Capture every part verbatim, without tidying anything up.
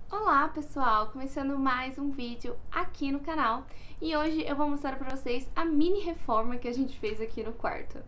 Olá pessoal, começando mais um vídeo aqui no canal e hoje eu vou mostrar pra vocês a mini reforma que a gente fez aqui no quarto.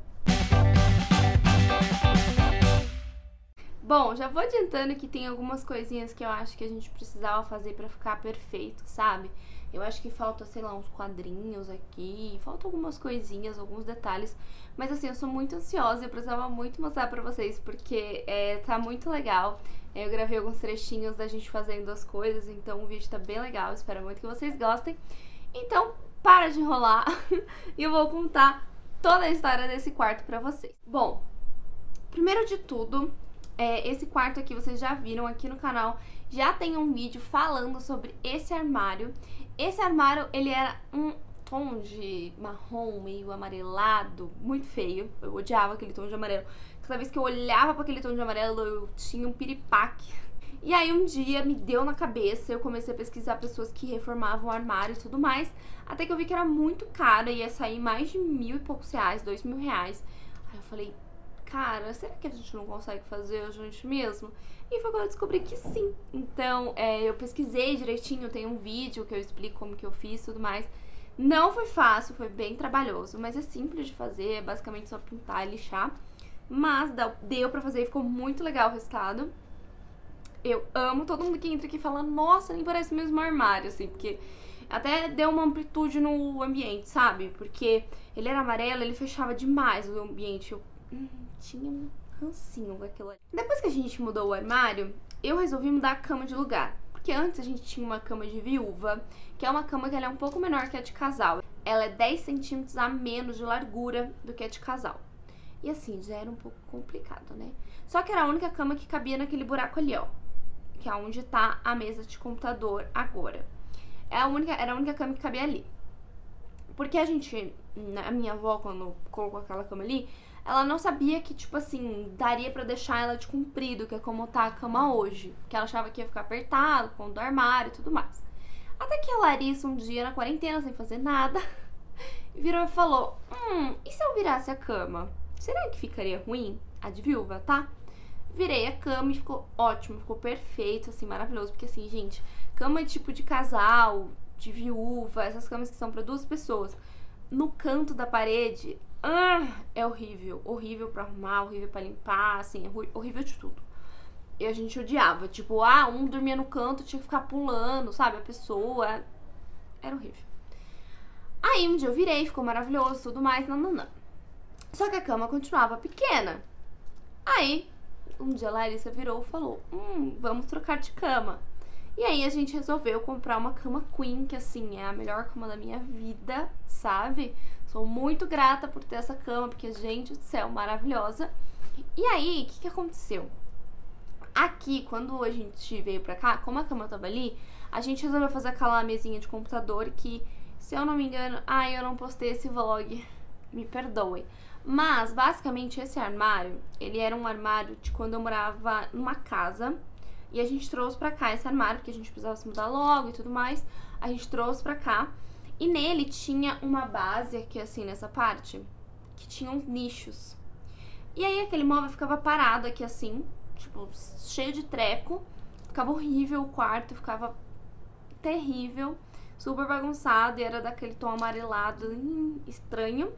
Bom, já vou adiantando que tem algumas coisinhas que eu acho que a gente precisava fazer pra ficar perfeito, sabe? Eu acho que falta, sei lá, uns quadrinhos aqui, falta algumas coisinhas, alguns detalhes, mas assim, eu sou muito ansiosa e eu precisava muito mostrar pra vocês porque é, tá muito legal. Eu gravei alguns trechinhos da gente fazendo as coisas, então o vídeo tá bem legal, espero muito que vocês gostem. Então, para de enrolar e eu vou contar toda a história desse quarto pra vocês. Bom, primeiro de tudo, é, esse quarto aqui vocês já viram aqui no canal, já tem um vídeo falando sobre esse armário. Esse armário, ele era um tom de marrom meio amarelado, muito feio, eu odiava aquele tom de amarelo. Cada vez que eu olhava para aquele tom de amarelo, eu tinha um piripaque. E aí um dia me deu na cabeça, eu comecei a pesquisar pessoas que reformavam o armário e tudo mais, até que eu vi que era muito caro, ia sair mais de mil e poucos reais, dois mil reais. Aí eu falei, cara, será que a gente não consegue fazer a gente mesmo? E foi quando eu descobri que sim. Então, é, eu pesquisei direitinho, tem um vídeo que eu explico como que eu fiz e tudo mais. Não foi fácil, foi bem trabalhoso, mas é simples de fazer, é basicamente só pintar e lixar. Mas deu pra fazer e ficou muito legal o resultado. Eu amo, todo mundo que entra aqui fala, nossa, nem parece o mesmo armário, assim, porque até deu uma amplitude no ambiente, sabe? Porque ele era amarelo, ele fechava demais o ambiente. Eu hum, tinha um rancinho com aquilo ali. Depois que a gente mudou o armário, eu resolvi mudar a cama de lugar. Porque antes a gente tinha uma cama de viúva, que é uma cama que ela é um pouco menor que a de casal. Ela é dez centímetros a menos de largura do que a de casal. E assim, já era um pouco complicado, né? Só que era a única cama que cabia naquele buraco ali, ó. Que é onde tá a mesa de computador agora. É a única, era a única cama que cabia ali. Porque a gente, a minha avó, quando colocou aquela cama ali, ela não sabia que, tipo assim, daria pra deixar ela de comprido, que é como tá a cama hoje. Que ela achava que ia ficar apertado, com o do armário e tudo mais. Até que a Larissa, um dia na quarentena, sem fazer nada, virou e falou, hum, e se eu virasse a cama? Será que ficaria ruim? A de viúva, tá? Virei a cama e ficou ótimo, ficou perfeito, assim, maravilhoso. Porque assim, gente, cama tipo de casal, de viúva, essas camas que são pra duas pessoas, no canto da parede, ah, é horrível. Horrível pra arrumar, horrível pra limpar, assim, é horrível de tudo. E a gente odiava, tipo, ah, um dormia no canto, tinha que ficar pulando, sabe? A pessoa, era horrível. Aí um dia eu virei, ficou maravilhoso, tudo mais, não, não, não. Só que a cama continuava pequena. Aí, um dia a Larissa virou e falou, hum, vamos trocar de cama. E aí a gente resolveu comprar uma cama queen, que assim, é a melhor cama da minha vida, sabe? Sou muito grata por ter essa cama, porque, gente do céu, maravilhosa. E aí, o que que aconteceu? Aqui, quando a gente veio pra cá, como a cama tava ali, a gente resolveu fazer aquela mesinha de computador que, se eu não me engano, ai, eu não postei esse vlog, me perdoem. Mas, basicamente, esse armário, ele era um armário de quando eu morava numa casa. E a gente trouxe pra cá esse armário, porque a gente precisava se mudar logo e tudo mais. A gente trouxe pra cá. E nele tinha uma base aqui, assim, nessa parte, que tinha uns nichos. E aí, aquele móvel ficava parado aqui, assim, tipo, cheio de treco. Ficava horrível o quarto, ficava terrível, super bagunçado. E era daquele tom amarelado, hum, estranho.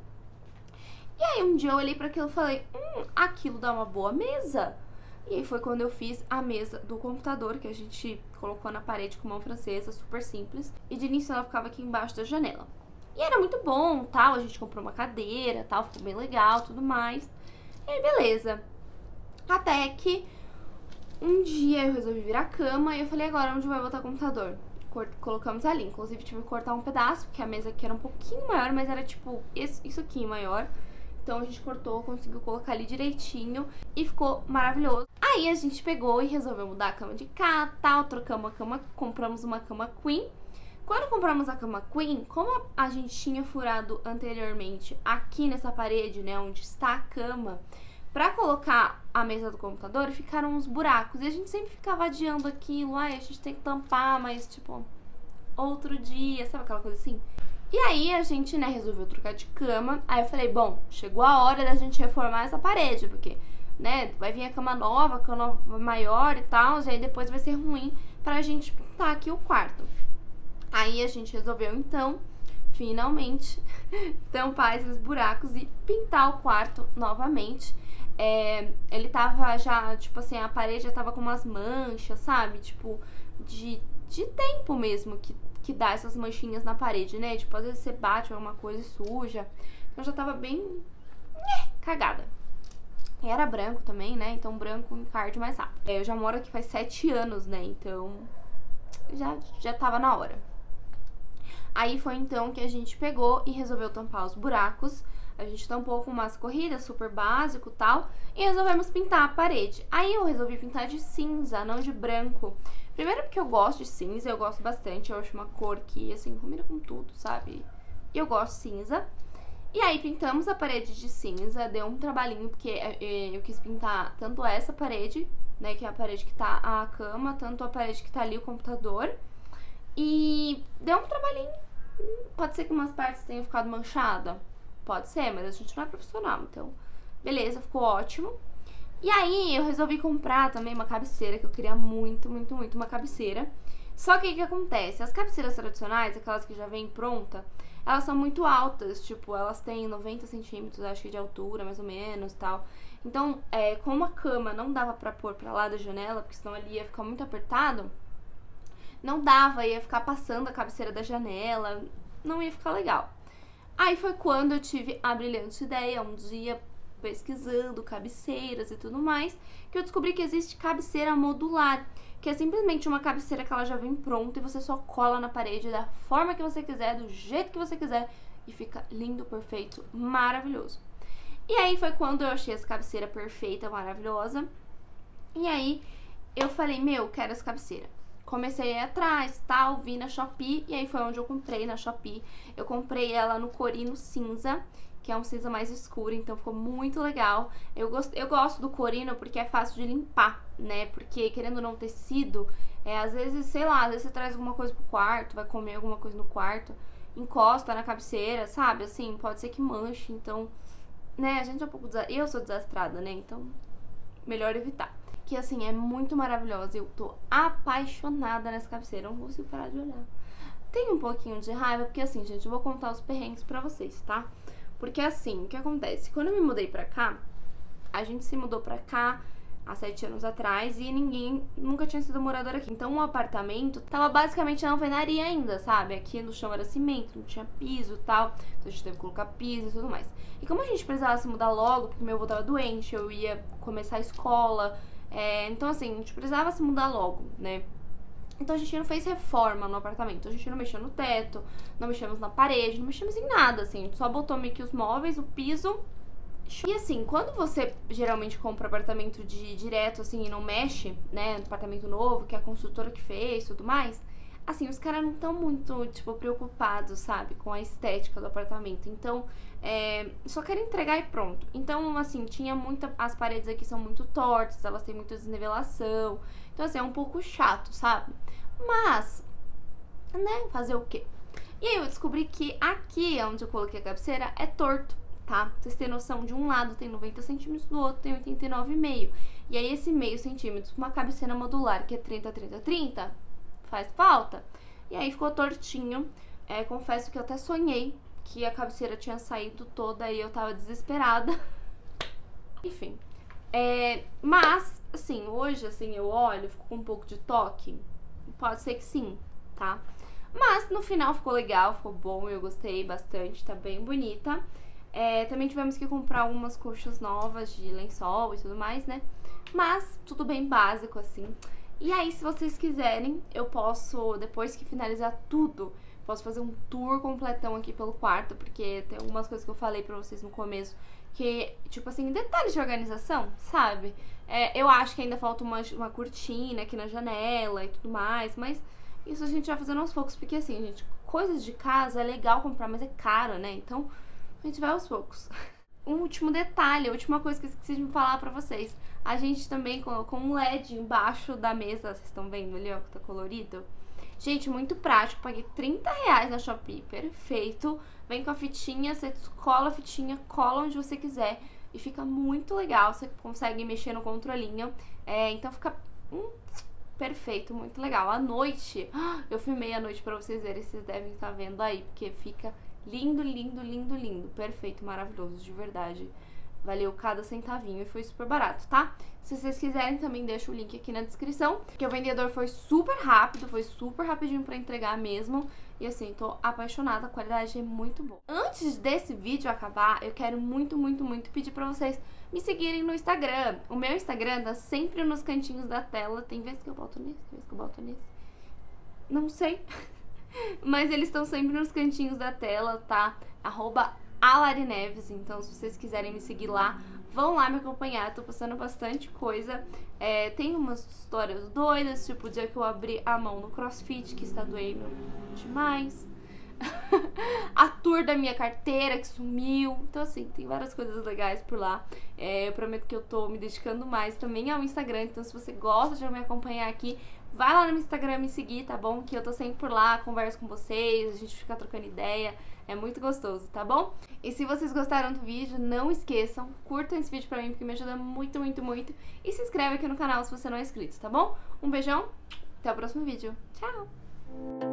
E aí um dia eu olhei pra aquilo e falei, hum, aquilo dá uma boa mesa. E aí foi quando eu fiz a mesa do computador, que a gente colocou na parede com mão francesa, super simples. E de início ela ficava aqui embaixo da janela. E era muito bom, tal, a gente comprou uma cadeira, tal, ficou bem legal, tudo mais. E aí beleza. Até que um dia eu resolvi virar a cama e eu falei, agora onde vai botar o computador? Colocamos ali, inclusive tive que cortar um pedaço, porque a mesa aqui era um pouquinho maior, mas era tipo isso aqui maior. Então a gente cortou, conseguiu colocar ali direitinho e ficou maravilhoso. Aí a gente pegou e resolveu mudar a cama de cá, tal, trocamos a cama, compramos uma cama queen. Quando compramos a cama queen, como a gente tinha furado anteriormente aqui nessa parede, né, onde está a cama, pra colocar a mesa do computador, ficaram uns buracos. E a gente sempre ficava adiando aquilo, ai, a gente tem que tampar, mas tipo, outro dia, sabe aquela coisa assim? E aí a gente, né, resolveu trocar de cama. Aí eu falei, bom, chegou a hora da gente reformar essa parede, porque, né, vai vir a cama nova, a cama maior e tal, e aí depois vai ser ruim pra gente pintar aqui o quarto. Aí a gente resolveu, então, finalmente, tampar esses buracos e pintar o quarto novamente. É, ele tava já, tipo assim, a parede já tava com umas manchas, sabe? Tipo, de, de tempo mesmo que, que dá essas manchinhas na parede, né? Tipo, às vezes você bate alguma coisa e suja. Então já tava bem cagada. E era branco também, né? Então branco encarde mais rápido. É, eu já moro aqui faz sete anos, né? Então já, já tava na hora. Aí foi então que a gente pegou e resolveu tampar os buracos. A gente tampou com umas corridas, super básico e tal, e resolvemos pintar a parede. Aí eu resolvi pintar de cinza, não de branco. Primeiro porque eu gosto de cinza, eu gosto bastante, eu acho uma cor que, assim, combina com tudo, sabe? E eu gosto de cinza. E aí pintamos a parede de cinza, deu um trabalhinho, porque eu quis pintar tanto essa parede, né, que é a parede que tá a cama, tanto a parede que tá ali o computador. E deu um trabalhinho. Pode ser que umas partes tenham ficado manchada. Pode ser, mas a gente não é profissional, então beleza, ficou ótimo. E aí eu resolvi comprar também uma cabeceira, que eu queria muito, muito, muito uma cabeceira. Só que o que acontece? As cabeceiras tradicionais, aquelas que já vêm pronta, elas são muito altas, tipo, elas têm noventa centímetros, acho que de altura, mais ou menos, tal. Então, é, como a cama não dava pra pôr pra lá da janela, porque senão ali ia ficar muito apertado, não dava, ia ficar passando a cabeceira da janela, não ia ficar legal. Aí foi quando eu tive a brilhante ideia, um dia pesquisando cabeceiras e tudo mais, que eu descobri que existe cabeceira modular, que é simplesmente uma cabeceira que ela já vem pronta e você só cola na parede da forma que você quiser, do jeito que você quiser, e fica lindo, perfeito, maravilhoso. E aí foi quando eu achei essa cabeceira perfeita, maravilhosa, e aí eu falei, meu, quero essa cabeceira. Comecei a ir atrás, tal, vi na Shopee, e aí foi onde eu comprei na Shopee. Eu comprei ela no corino cinza, que é um cinza mais escuro, então ficou muito legal. Eu gosto, eu gosto do corino porque é fácil de limpar, né? Porque, querendo ou não, tecido, é, às vezes, sei lá, às vezes você traz alguma coisa pro quarto, vai comer alguma coisa no quarto, encosta na cabeceira, sabe? Assim, pode ser que manche, então, né, a gente é um pouco... Desa... Eu sou desastrada, né? Então, melhor evitar. Que, assim, é muito maravilhosa. Eu tô apaixonada nessa cabeceira. Eu não consigo parar de olhar. Tem um pouquinho de raiva, porque, assim, gente, eu vou contar os perrengues pra vocês, tá? Porque, assim, o que acontece? Quando eu me mudei pra cá, a gente se mudou pra cá há sete anos atrás e ninguém nunca tinha sido morador aqui. Então, o apartamento tava basicamente na alvenaria ainda, sabe? Aqui no chão era cimento, não tinha piso e tal. Então, a gente teve que colocar piso e tudo mais. E como a gente precisava se mudar logo, porque meu avô tava doente, eu ia começar a escola... É, então, assim, a gente precisava se mudar logo, né? Então a gente não fez reforma no apartamento. A gente não mexeu no teto, não mexemos na parede, não mexemos em nada, assim. A gente só botou meio que os móveis, o piso. E assim, quando você geralmente compra apartamento de direto, assim, e não mexe, né? Apartamento novo, que é a construtora que fez e tudo mais, assim, os caras não estão muito, tipo, preocupados, sabe? Com a estética do apartamento. Então, é, só querem entregar e pronto. Então, assim, tinha muita... As paredes aqui são muito tortas, elas têm muita desnivelação. Então, assim, é um pouco chato, sabe? Mas, né, fazer o quê? E aí eu descobri que aqui, onde eu coloquei a cabeceira, é torto, tá? Pra vocês terem noção, de um lado tem noventa centímetros, do outro tem oitenta e nove vírgula cinco. E aí esse meio centímetro, uma cabeceira modular, que é trinta, trinta, trinta, faz falta. E aí ficou tortinho. É, confesso que eu até sonhei que a cabeceira tinha saído toda e eu tava desesperada. Enfim. É, mas, assim, hoje, assim, eu olho, fico com um pouco de toque. Pode ser que sim, tá? Mas, no final, ficou legal, ficou bom, eu gostei bastante, tá bem bonita. É, também tivemos que comprar algumas coxas novas de lençol e tudo mais, né? Mas, tudo bem básico, assim. E aí, se vocês quiserem, eu posso, depois que finalizar tudo, posso fazer um tour completão aqui pelo quarto, porque tem algumas coisas que eu falei pra vocês no começo, que, tipo assim, detalhes de organização, sabe? É, eu acho que ainda falta uma, uma cortina aqui na janela e tudo mais, mas isso a gente vai fazendo aos poucos, porque assim, gente, coisas de casa é legal comprar, mas é caro, né? Então, a gente vai aos poucos. Um último detalhe, a última coisa que eu esqueci de falar pra vocês. A gente também colocou um L E D embaixo da mesa, vocês estão vendo ali, ó, que tá colorido? Gente, muito prático, paguei trinta reais na Shopee, perfeito. Vem com a fitinha, você descola a fitinha, cola onde você quiser e fica muito legal, você consegue mexer no controlinho. É, então fica hum, perfeito, muito legal. À noite, eu filmei à noite pra vocês verem, vocês devem estar vendo aí, porque fica lindo, lindo, lindo, lindo, perfeito, maravilhoso, de verdade. Valeu cada centavinho e foi super barato, tá? Se vocês quiserem, também deixo o link aqui na descrição, porque o vendedor foi super rápido, foi super rapidinho pra entregar mesmo. E assim, tô apaixonada, a qualidade é muito boa. Antes desse vídeo acabar, eu quero muito, muito, muito pedir pra vocês me seguirem no Instagram. O meu Instagram tá sempre nos cantinhos da tela. Tem vezes que eu boto nesse, tem vezes que eu boto nesse. Não sei. Mas eles estão sempre nos cantinhos da tela, tá? Arroba a Lari Neves, então se vocês quiserem me seguir lá, vão lá me acompanhar, tô postando bastante coisa. É, tem umas histórias doidas, tipo o dia que eu abri a mão no CrossFit, que está doendo demais. A tour da minha carteira que sumiu. Então assim, tem várias coisas legais por lá. é, Eu prometo que eu tô me dedicando mais também ao Instagram. Então se você gosta de me acompanhar aqui, vai lá no meu Instagram me seguir, tá bom? Que eu tô sempre por lá, converso com vocês, a gente fica trocando ideia. É muito gostoso, tá bom? E se vocês gostaram do vídeo, não esqueçam, curtam esse vídeo pra mim, porque me ajuda muito, muito, muito. E se inscreve aqui no canal se você não é inscrito, tá bom? Um beijão, até o próximo vídeo. Tchau!